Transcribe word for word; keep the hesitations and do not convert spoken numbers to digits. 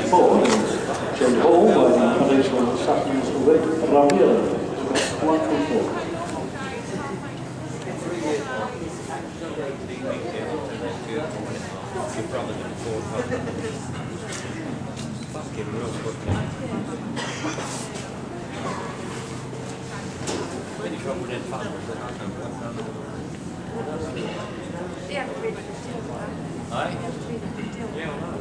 four is Jade Hall by the Coventry Sutton School Red, Ravioli, one from four. Yeah,